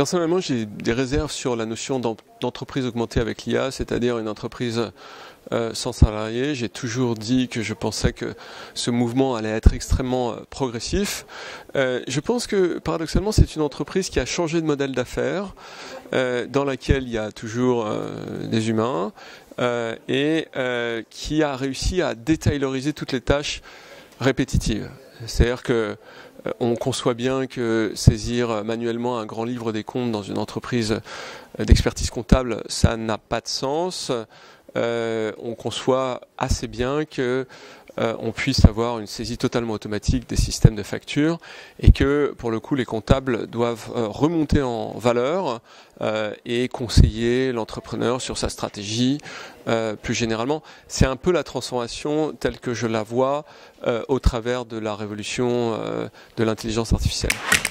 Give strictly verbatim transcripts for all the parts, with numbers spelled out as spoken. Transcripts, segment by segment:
Personnellement, j'ai des réserves sur la notion d'entreprise augmentée avec l'I A, c'est-à-dire une entreprise euh, sans salariés. J'ai toujours dit que je pensais que ce mouvement allait être extrêmement euh, progressif. Euh, je pense que, paradoxalement, c'est une entreprise qui a changé de modèle d'affaires, euh, dans laquelle il y a toujours euh, des humains, euh, et euh, qui a réussi à détailoriser toutes les tâches répétitives. C'est-à-dire que on conçoit bien que saisir manuellement un grand livre des comptes dans une entreprise d'expertise comptable, ça n'a pas de sens. Euh, on conçoit assez bien que euh, on puisse avoir une saisie totalement automatique des systèmes de facture et que, pour le coup, les comptables doivent euh, remonter en valeur euh, et conseiller l'entrepreneur sur sa stratégie. Euh, plus généralement, c'est un peu la transformation telle que je la vois euh, au travers de la révolution euh, de l'intelligence artificielle.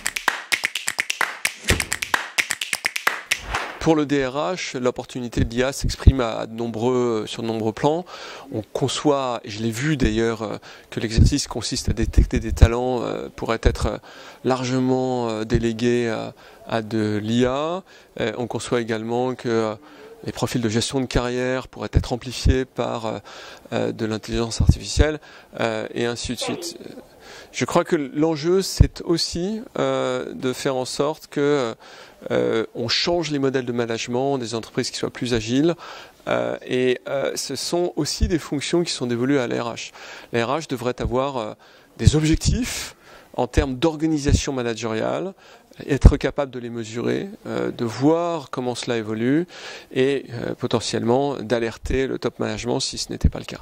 Pour le D R H, l'opportunité de l'I A s'exprime à de nombreux, sur de nombreux plans. On conçoit, et je l'ai vu d'ailleurs, que l'exercice consiste à détecter des talents euh, pourrait être largement euh, délégué à, à de l'I A. Euh, on conçoit également que euh, les profils de gestion de carrière pourraient être amplifiés par euh, de l'intelligence artificielle, euh, et ainsi de suite. Je crois que l'enjeu, c'est aussi euh, de faire en sorte que euh, on change les modèles de management des entreprises qui soient plus agiles. Euh, et euh, ce sont aussi des fonctions qui sont dévolues à l'A R H. L'A R H devrait avoir euh, des objectifs en termes d'organisation managériale, être capable de les mesurer, euh, de voir comment cela évolue et euh, potentiellement d'alerter le top management si ce n'était pas le cas.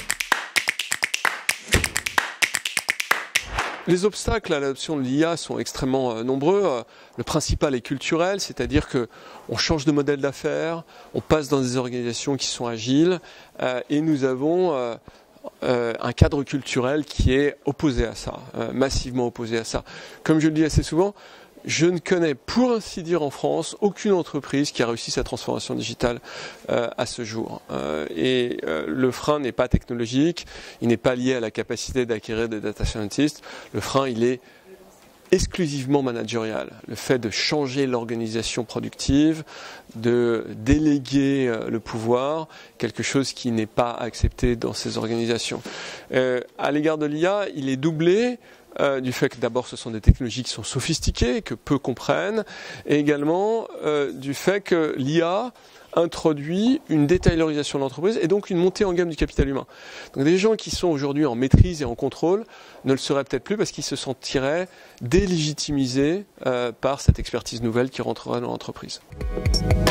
Les obstacles à l'adoption de l'I A sont extrêmement euh, nombreux. Euh, le principal est culturel, c'est-à-dire que on change de modèle d'affaires, on passe dans des organisations qui sont agiles, euh, et nous avons euh, euh, un cadre culturel qui est opposé à ça, euh, massivement opposé à ça. Comme je le dis assez souvent, je ne connais, pour ainsi dire en France, aucune entreprise qui a réussi sa transformation digitale euh, à ce jour. Euh, et euh, le frein n'est pas technologique, il n'est pas lié à la capacité d'acquérir des data scientists. Le frein, il est exclusivement managérial. Le fait de changer l'organisation productive, de déléguer euh, le pouvoir, quelque chose qui n'est pas accepté dans ces organisations. Euh, à l'égard de l'I A, il est doublé Euh, du fait que d'abord ce sont des technologies qui sont sophistiquées, que peu comprennent, et également euh, du fait que l'I A introduit une détailorisation de l'entreprise et donc une montée en gamme du capital humain. Donc des gens qui sont aujourd'hui en maîtrise et en contrôle ne le seraient peut-être plus parce qu'ils se sentiraient délégitimisés euh, par cette expertise nouvelle qui rentrerait dans l'entreprise.